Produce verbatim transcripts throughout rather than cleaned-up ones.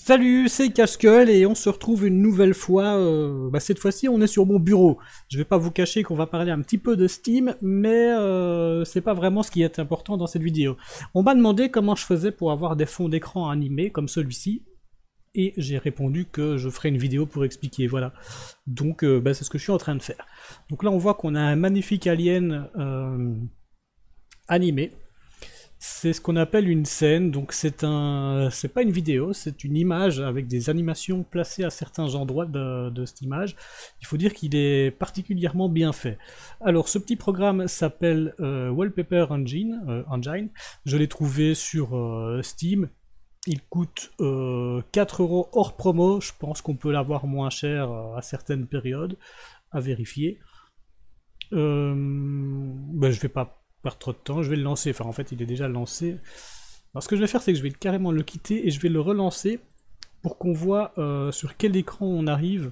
Salut, c'est Casqueul et on se retrouve une nouvelle fois. Euh, bah cette fois-ci, on est sur mon bureau. Je vais pas vous cacher qu'on va parler un petit peu de Steam, mais euh, c'est pas vraiment ce qui est important dans cette vidéo. On m'a demandé comment je faisais pour avoir des fonds d'écran animés comme celui-ci, et j'ai répondu que je ferai une vidéo pour expliquer. Voilà. Donc, euh, bah, c'est ce que je suis en train de faire. Donc là, on voit qu'on a un magnifique alien euh, animé. C'est ce qu'on appelle une scène, donc c'est un, c'est pas une vidéo, c'est une image avec des animations placées à certains endroits de, de cette image. Il faut dire qu'il est particulièrement bien fait. Alors ce petit programme s'appelle euh, Wallpaper Engine, euh, Engine. Je l'ai trouvé sur euh, Steam. Il coûte euh, quatre euros hors promo. Je pense qu'on peut l'avoir moins cher euh, à certaines périodes, à vérifier. Euh, ben, je vais pas perdre trop de temps, je vais le lancer, enfin en fait il est déjà lancé. Alors ce que je vais faire c'est que je vais carrément le quitter et je vais le relancer pour qu'on voit euh, sur quel écran on arrive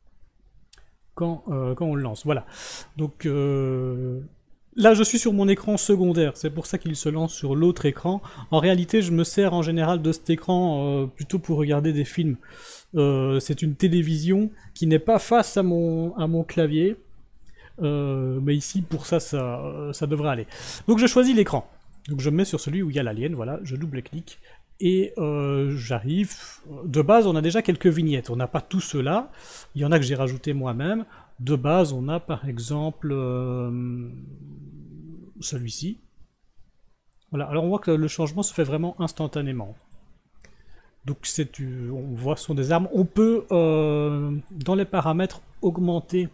quand, euh, quand on le lance. Voilà. Donc euh, là je suis sur mon écran secondaire, c'est pour ça qu'il se lance sur l'autre écran. En réalité je me sers en général de cet écran euh, plutôt pour regarder des films. Euh, c'est une télévision qui n'est pas face à mon, à mon clavier. Euh, mais ici, pour ça, ça, ça devrait aller. Donc je choisis l'écran. Donc je me mets sur celui où il y a l'alien, voilà, je double-clique, et euh, j'arrive. De base, on a déjà quelques vignettes, on n'a pas tout cela, il y en a que j'ai rajouté moi-même. De base, on a par exemple euh, celui-ci. Voilà, alors on voit que le changement se fait vraiment instantanément. Donc c'est, on voit ce sont des armes. On peut, euh, dans les paramètres, augmenter.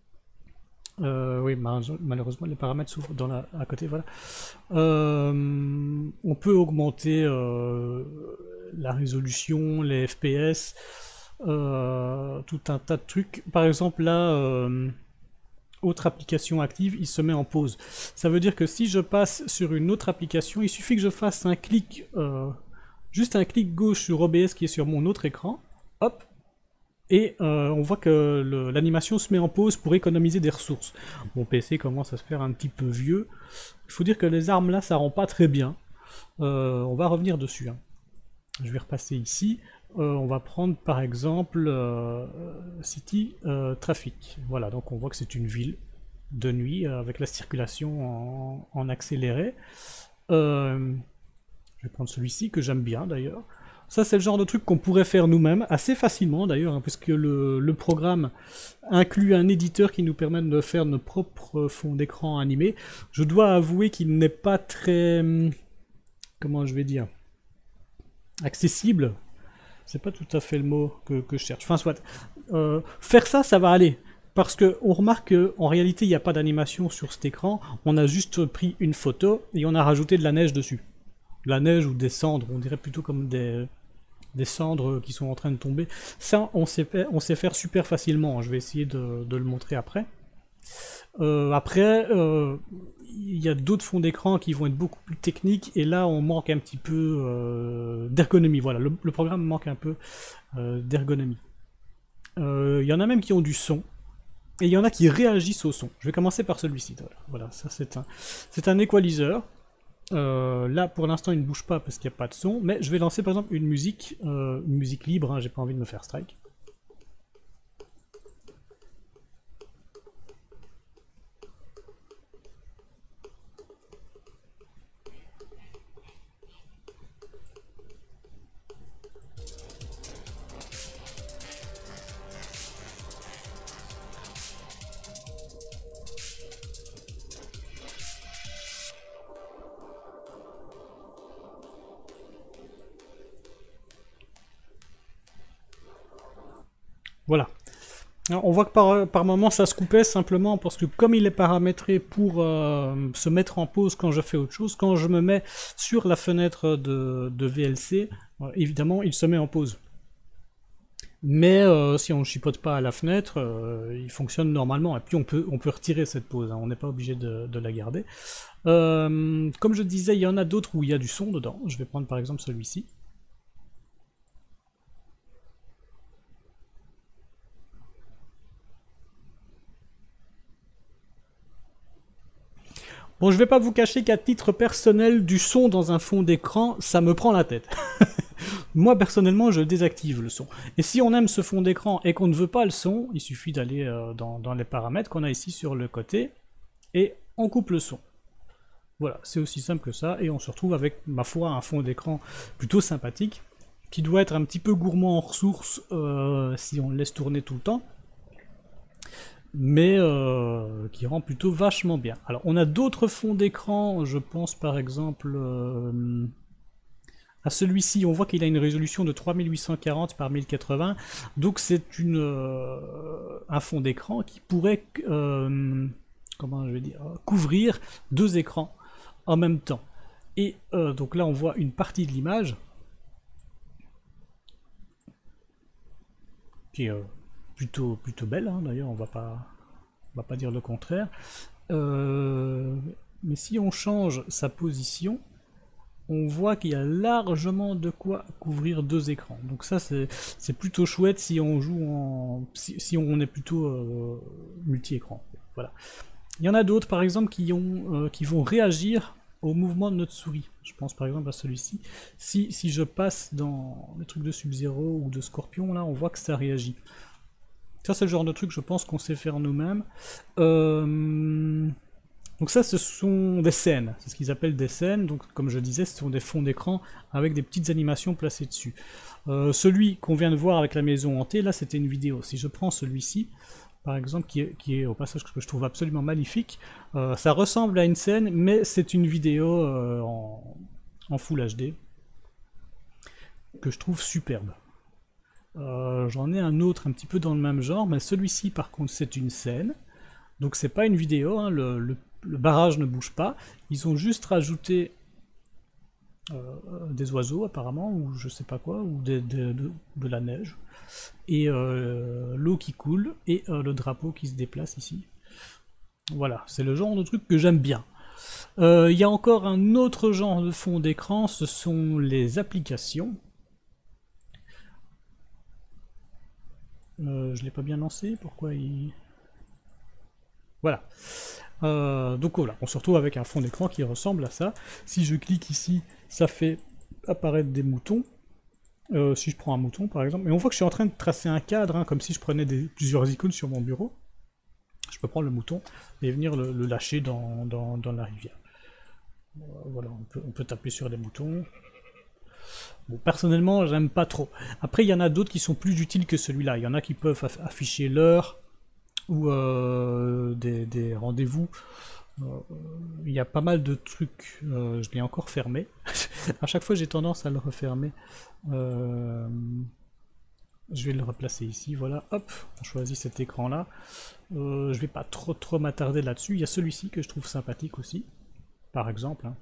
Euh, oui, malheureusement les paramètres s'ouvrent dans la, à côté, voilà. Euh, on peut augmenter euh, la résolution, les F P S, euh, tout un tas de trucs. Par exemple là, euh, autre application active, il se met en pause. Ça veut dire que si je passe sur une autre application, il suffit que je fasse un clic, euh, juste un clic gauche sur O B S qui est sur mon autre écran, hop. Et euh, on voit que l'animation se met en pause pour économiser des ressources. Mon P C commence à se faire un petit peu vieux. Il faut dire que les armes là, ça rend pas très bien. Euh, on va revenir dessus. Hein. Je vais repasser ici. Euh, on va prendre par exemple euh, City euh, Traffic. Voilà, donc on voit que c'est une ville de nuit euh, avec la circulation en, en accéléré. Euh, je vais prendre celui-ci que j'aime bien d'ailleurs. Ça, c'est le genre de truc qu'on pourrait faire nous-mêmes, assez facilement d'ailleurs, hein, puisque le, le programme inclut un éditeur qui nous permet de faire nos propres fonds d'écran animés. Je dois avouer qu'il n'est pas très... Comment je vais dire accessible. C'est pas tout à fait le mot que, que je cherche. Enfin, soit. Euh, faire ça, ça va aller. Parce qu'on remarque qu'en réalité, il n'y a pas d'animation sur cet écran. On a juste pris une photo et on a rajouté de la neige dessus. De la neige ou des cendres, on dirait plutôt comme des... des cendres qui sont en train de tomber. Ça, on sait, on sait faire super facilement. Je vais essayer de, de le montrer après. Euh, après, euh, il y a d'autres fonds d'écran qui vont être beaucoup plus techniques, et là, on manque un petit peu euh, d'ergonomie. Voilà, le, le programme manque un peu euh, d'ergonomie. Euh, il y en a même qui ont du son, et il y en a qui réagissent au son. Je vais commencer par celui-ci. Voilà. Voilà, ça c'est un, c'est un equalizer. Euh, là pour l'instant il ne bouge pas parce qu'il n'y a pas de son, mais je vais lancer par exemple une musique, euh, une musique libre, hein, j'ai pas envie de me faire strike. Voilà. Alors, on voit que par, par moment ça se coupait simplement parce que comme il est paramétré pour euh, se mettre en pause quand je fais autre chose, quand je me mets sur la fenêtre de, de V L C, euh, évidemment il se met en pause. Mais euh, si on ne chipote pas à la fenêtre, euh, il fonctionne normalement. Et puis on peut, on peut retirer cette pause, hein, on n'est pas obligé de, de la garder. Euh, comme je disais, il y en a d'autres où il y a du son dedans. Je vais prendre par exemple celui-ci. Bon, je vais pas vous cacher qu'à titre personnel, du son dans un fond d'écran, ça me prend la tête. Moi personnellement je désactive le son. Et si on aime ce fond d'écran et qu'on ne veut pas le son, il suffit d'aller euh, dans, dans les paramètres qu'on a ici sur le côté et on coupe le son. Voilà, c'est aussi simple que ça et on se retrouve avec, ma foi, un fond d'écran plutôt sympathique qui doit être un petit peu gourmand en ressources euh, si on le laisse tourner tout le temps, mais euh, qui rend plutôt vachement bien. Alors on a d'autres fonds d'écran, je pense par exemple euh, à celui-ci, on voit qu'il a une résolution de trois mille huit cent quarante par mille quatre-vingts, donc c'est une euh, un fond d'écran qui pourrait euh, comment je vais dire couvrir deux écrans en même temps. Et euh, donc là on voit une partie de l'image qui est euh, plutôt, plutôt belle, hein, d'ailleurs, on va pas, on va pas dire le contraire. Euh, mais si on change sa position, on voit qu'il y a largement de quoi couvrir deux écrans. Donc ça, c'est plutôt chouette si on joue en... si, si on est plutôt euh, multi-écran. Voilà. Il y en a d'autres, par exemple, qui, ont, euh, qui vont réagir au mouvement de notre souris. Je pense par exemple à celui-ci. Si, si je passe dans les trucs de Sub-Zero ou de Scorpion, là, on voit que ça réagit. Ça, c'est le genre de truc, je pense, qu'on sait faire nous-mêmes. Euh... Donc ça, ce sont des scènes. C'est ce qu'ils appellent des scènes. Donc, comme je disais, ce sont des fonds d'écran avec des petites animations placées dessus. Euh, celui qu'on vient de voir avec la maison hantée, là, c'était une vidéo. Si je prends celui-ci, par exemple, qui est, qui est au passage que je trouve absolument magnifique. Euh, ça ressemble à une scène, mais c'est une vidéo euh, en, en Full H D que je trouve superbe. Euh, J'en ai un autre un petit peu dans le même genre, mais celui-ci, par contre, c'est une scène. Donc c'est pas une vidéo, hein, le, le, le barrage ne bouge pas. Ils ont juste rajouté euh, des oiseaux, apparemment, ou je sais pas quoi, ou de, de, de, de la neige. Et euh, l'eau qui coule, et euh, le drapeau qui se déplace ici. Voilà, c'est le genre de truc que j'aime bien. Il euh, y a encore un autre genre de fond d'écran, ce sont les applications. Euh, je l'ai pas bien lancé, pourquoi il... Voilà. Euh, donc voilà, on se retrouve avec un fond d'écran qui ressemble à ça. Si je clique ici, ça fait apparaître des moutons. Euh, si je prends un mouton par exemple, et on voit que je suis en train de tracer un cadre, hein, comme si je prenais des, plusieurs icônes sur mon bureau. Je peux prendre le mouton et venir le, le lâcher dans, dans, dans la rivière. Euh, voilà, on peut, on peut taper sur des moutons. Bon, personnellement, j'aime pas trop. Après, il y en a d'autres qui sont plus utiles que celui-là. Il y en a qui peuvent afficher l'heure ou euh, des, des rendez-vous. Euh, il y a pas mal de trucs. Euh, je l'ai encore fermé. À chaque fois, j'ai tendance à le refermer. Euh, je vais le replacer ici. Voilà, hop, on choisit cet écran-là. Euh, je vais pas trop trop m'attarder là-dessus. Il y a celui-ci que je trouve sympathique aussi, par exemple. Hein.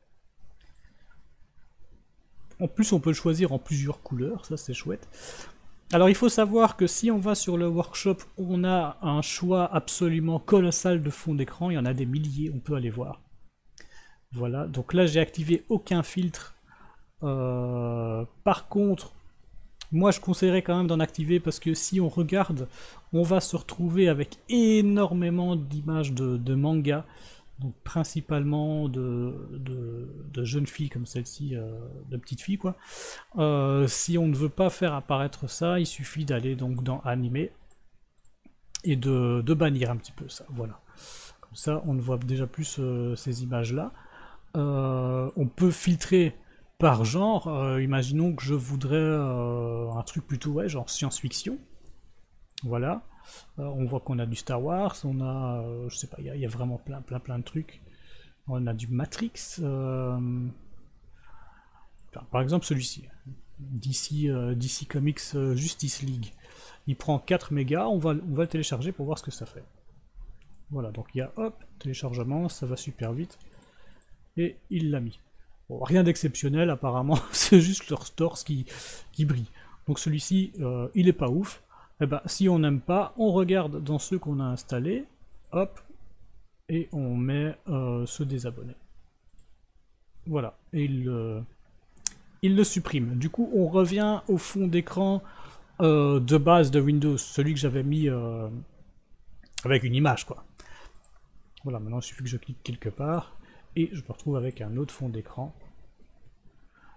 En plus, on peut le choisir en plusieurs couleurs, ça c'est chouette. Alors il faut savoir que si on va sur le workshop, on a un choix absolument colossal de fond d'écran, il y en a des milliers, on peut aller voir. Voilà, donc là j'ai activé aucun filtre. Euh, par contre, moi je conseillerais quand même d'en activer parce que si on regarde, on va se retrouver avec énormément d'images de, de manga. Donc principalement de, de, de jeunes filles comme celle-ci, euh, de petites filles quoi. Euh, si on ne veut pas faire apparaître ça, il suffit d'aller donc dans animer et de, de bannir un petit peu ça, voilà. Comme ça on ne voit déjà plus euh, ces images-là. Euh, on peut filtrer par genre, euh, imaginons que je voudrais euh, un truc plutôt ouais, genre science-fiction. Voilà. Euh, on voit qu'on a du Star Wars, on a, euh, je sais pas, il y, y a vraiment plein, plein, plein de trucs. On a du Matrix. Euh... Enfin, par exemple celui-ci, D C, euh, D C Comics euh, Justice League. Il prend quatre mégas, on va, on va le télécharger pour voir ce que ça fait. Voilà, donc il y a hop, téléchargement, ça va super vite. Et il l'a mis. Bon, rien d'exceptionnel apparemment, c'est juste leur torse qui, qui brille. Donc celui-ci, euh, il est pas ouf. Eh ben, si on n'aime pas, on regarde dans ceux qu'on a installés, hop, et on met euh, ceux des abonnés. Voilà, et il, euh, il le supprime. Du coup, on revient au fond d'écran euh, de base de Windows, celui que j'avais mis euh, avec une image, quoi. Voilà, maintenant il suffit que je clique quelque part, et je me retrouve avec un autre fond d'écran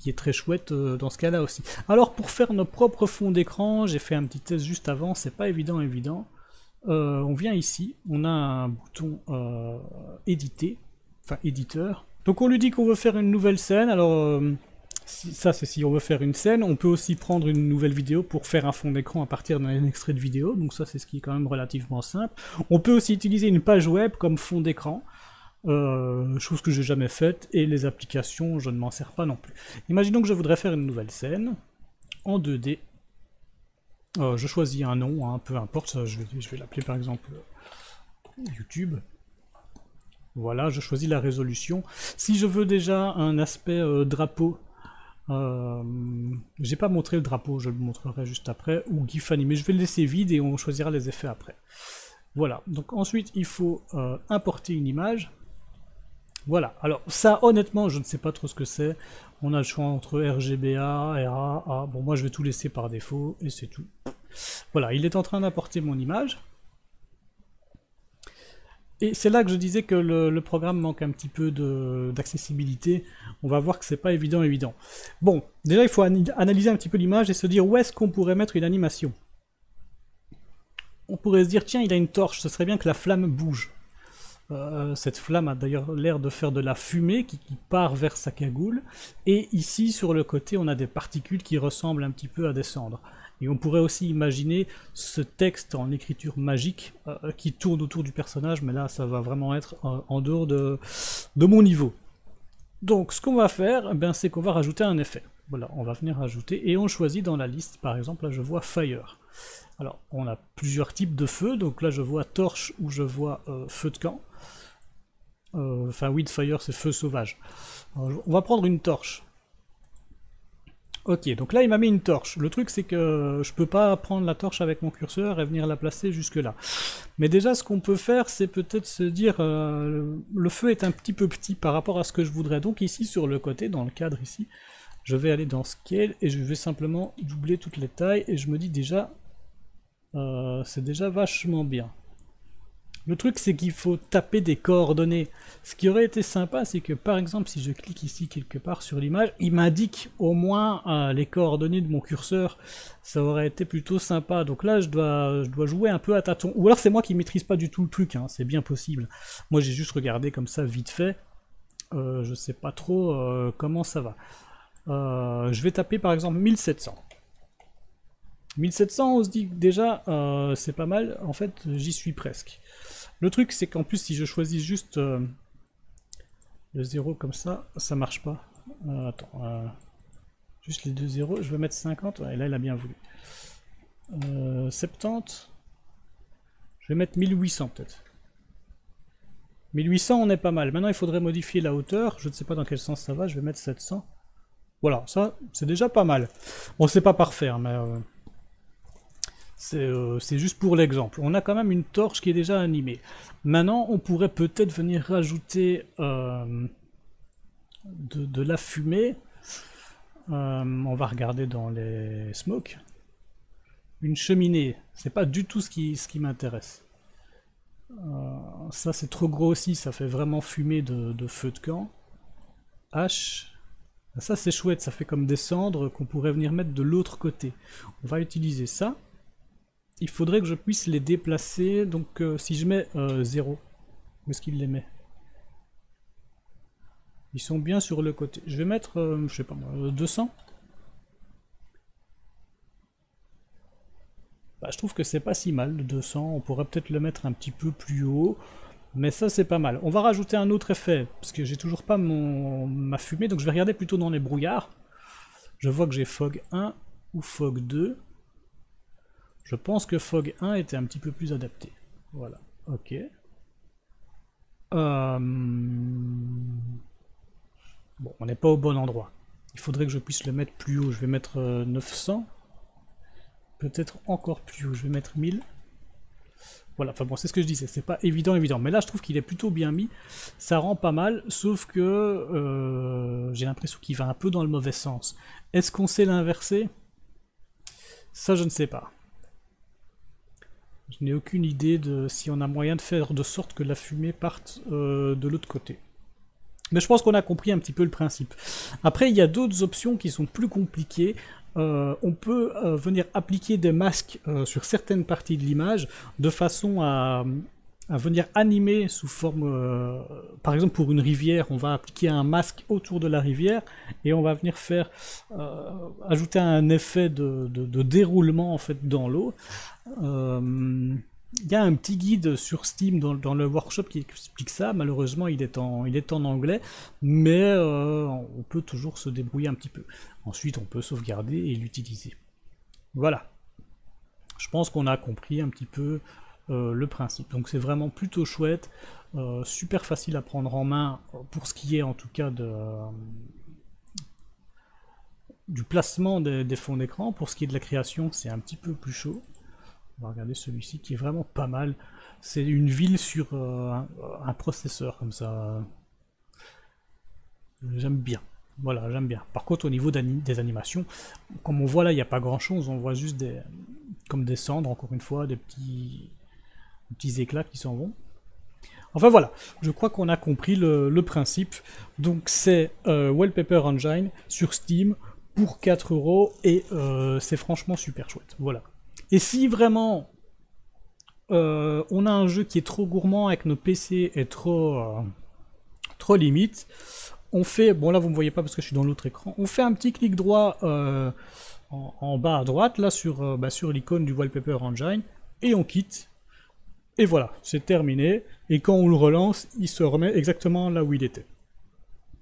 qui est très chouette euh, dans ce cas-là aussi. Alors pour faire nos propres fonds d'écran, j'ai fait un petit test juste avant, c'est pas évident évident. Euh, on vient ici, on a un bouton euh, éditer, enfin éditeur. Donc on lui dit qu'on veut faire une nouvelle scène, alors euh, si, ça c'est si on veut faire une scène, on peut aussi prendre une nouvelle vidéo pour faire un fond d'écran à partir d'un extrait de vidéo, donc ça c'est ce qui est quand même relativement simple. On peut aussi utiliser une page web comme fond d'écran, euh, chose que j'ai jamais faite, et les applications je ne m'en sers pas non plus. Imaginons que je voudrais faire une nouvelle scène, en deux D. Euh, je choisis un nom, hein, peu importe, ça, je vais, je vais l'appeler par exemple YouTube. Voilà, je choisis la résolution. Si je veux déjà un aspect euh, drapeau, euh, j'ai pas montré le drapeau, je le montrerai juste après, ou GIF animé, je vais le laisser vide et on choisira les effets après. Voilà, donc ensuite il faut euh, importer une image. Voilà, alors ça honnêtement je ne sais pas trop ce que c'est. On a le choix entre R G B A, R A, A. Bon moi je vais tout laisser par défaut et c'est tout. Voilà, il est en train d'importer mon image. Et c'est là que je disais que le, le programme manque un petit peu d'accessibilité. On va voir que c'est pas évident évident. Bon, déjà il faut analyser un petit peu l'image et se dire où est-ce qu'on pourrait mettre une animation. On pourrait se dire tiens il a une torche, ce serait bien que la flamme bouge. Euh, cette flamme a d'ailleurs l'air de faire de la fumée qui, qui part vers sa cagoule. Et ici sur le côté on a des particules qui ressemblent un petit peu à des cendres. Et on pourrait aussi imaginer ce texte en écriture magique euh, qui tourne autour du personnage, mais là ça va vraiment être euh, en dehors de, de mon niveau. Donc ce qu'on va faire, eh bien, c'est qu'on va rajouter un effet. Voilà, on va venir rajouter et on choisit dans la liste, par exemple là je vois Fire. Alors on a plusieurs types de feux, donc là je vois torche ou je vois euh, feu de camp. Euh, enfin oui, Fire c'est feu sauvage. Alors, on va prendre une torche. Ok, donc là il m'a mis une torche. Le truc c'est que je peux pas prendre la torche avec mon curseur et venir la placer jusque là. Mais déjà ce qu'on peut faire c'est peut-être se dire euh, le feu est un petit peu petit par rapport à ce que je voudrais. Donc ici sur le côté, dans le cadre ici, je vais aller dans Scale et je vais simplement doubler toutes les tailles et je me dis déjà euh, c'est déjà vachement bien. Le truc c'est qu'il faut taper des coordonnées. Ce qui aurait été sympa c'est que par exemple si je clique ici quelque part sur l'image, il m'indique au moins euh, les coordonnées de mon curseur. Ça aurait été plutôt sympa. Donc là je dois, je dois jouer un peu à tâtons. Ou alors c'est moi qui maîtrise pas du tout le truc, hein. C'est bien possible. Moi j'ai juste regardé comme ça vite fait. Euh, je sais pas trop euh, comment ça va. Euh, je vais taper par exemple mille sept cents. mille sept cents, on se dit que déjà euh, c'est pas mal, en fait j'y suis presque. Le truc c'est qu'en plus si je choisis juste euh, le zéro comme ça, ça marche pas. Euh, attends, euh, juste les deux zéros, je vais mettre cinquante, ouais, et là il a bien voulu. Euh, soixante-dix, je vais mettre mille huit cents peut-être. mille huit cents on est pas mal, maintenant il faudrait modifier la hauteur, je ne sais pas dans quel sens ça va, je vais mettre sept cents. Voilà, ça c'est déjà pas mal. Bon c'est pas parfait, hein, mais... Euh, C'est euh, juste pour l'exemple. On a quand même une torche qui est déjà animée. Maintenant, on pourrait peut-être venir rajouter euh, de, de la fumée. Euh, on va regarder dans les smokes. Une cheminée. C'est pas du tout ce qui, ce qui m'intéresse. Euh, ça, c'est trop gros aussi. Ça fait vraiment fumer de, de feu de camp. H. Ça, c'est chouette. Ça fait comme des cendres qu'on pourrait venir mettre de l'autre côté. On va utiliser ça. Il faudrait que je puisse les déplacer, donc euh, si je mets euh, zéro, où est-ce qu'il les met? Ils sont bien sur le côté. Je vais mettre, euh, je sais pas moi, deux cents. Bah, je trouve que c'est pas si mal, le deux cents. On pourrait peut-être le mettre un petit peu plus haut, mais ça c'est pas mal. On va rajouter un autre effet, parce que j'ai toujours pas mon, ma fumée, donc je vais regarder plutôt dans les brouillards. Je vois que j'ai Fog un ou Fog deux. Je pense que Fog un était un petit peu plus adapté. Voilà, ok. Euh... Bon, on n'est pas au bon endroit. Il faudrait que je puisse le mettre plus haut. Je vais mettre euh, neuf cents. Peut-être encore plus haut. Je vais mettre mille. Voilà, enfin bon, c'est ce que je disais. C'est pas évident, évident. Mais là, je trouve qu'il est plutôt bien mis. Ça rend pas mal, sauf que euh, j'ai l'impression qu'il va un peu dans le mauvais sens. Est-ce qu'on sait l'inverser? Ça, je ne sais pas. Je n'ai aucune idée de si on a moyen de faire de sorte que la fumée parte euh, de l'autre côté. Mais je pense qu'on a compris un petit peu le principe. Après, il y a d'autres options qui sont plus compliquées. Euh, on peut euh, venir appliquer des masques euh, sur certaines parties de l'image de façon à, à venir animer sous forme... Euh, par exemple, pour une rivière, on va appliquer un masque autour de la rivière et on va venir faire euh, ajouter un effet de, de, de déroulement en fait dans l'eau. Euh, Il y a un petit guide sur Steam dans, dans le workshop qui explique ça. Malheureusement, il est en, il est en anglais, mais euh, on peut toujours se débrouiller un petit peu. Ensuite, on peut sauvegarder et l'utiliser. Voilà. Je pense qu'on a compris un petit peu euh, le principe. Donc c'est vraiment plutôt chouette, euh, super facile à prendre en main pour ce qui est en tout cas de, euh, du placement des, des fonds d'écran. Pour ce qui est de la création, c'est un petit peu plus chaud. On va regarder celui-ci qui est vraiment pas mal. C'est une ville sur euh, un, un processeur comme ça. J'aime bien. Voilà, j'aime bien. Par contre, au niveau des animations, comme on voit là, il n'y a pas grand-chose. On voit juste des, comme des cendres, encore une fois, des petits, des petits éclats qui s'en vont. Enfin voilà, je crois qu'on a compris le, le principe. Donc c'est euh, Wallpaper Engine sur Steam pour quatre euros et euh, c'est franchement super chouette. Voilà. Et si vraiment euh, on a un jeu qui est trop gourmand avec nos P C et trop, euh, trop limite, on fait, bon là vous ne me voyez pas parce que je suis dans l'autre écran, on fait un petit clic droit euh, en, en bas à droite, là sur, euh, bah, sur l'icône du Wallpaper Engine, et on quitte. Et voilà, c'est terminé, et quand on le relance, il se remet exactement là où il était.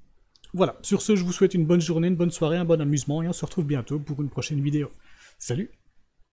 Voilà, sur ce je vous souhaite une bonne journée, une bonne soirée, un bon amusement, et on se retrouve bientôt pour une prochaine vidéo. Salut!